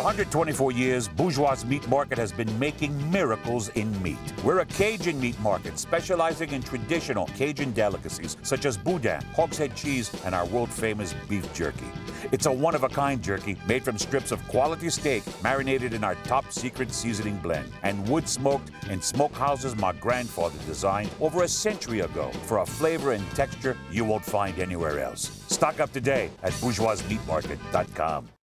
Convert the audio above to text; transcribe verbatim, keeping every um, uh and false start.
one hundred twenty-four years, Bourgeois Meat Market has been making miracles in meat. We're a Cajun meat market specializing in traditional Cajun delicacies such as boudin, hogshead cheese, and our world-famous beef jerky. It's a one-of-a-kind jerky made from strips of quality steak marinated in our top-secret seasoning blend and wood-smoked in smokehouses my grandfather designed over a century ago for a flavor and texture you won't find anywhere else. Stock up today at bourgeois meat market dot com.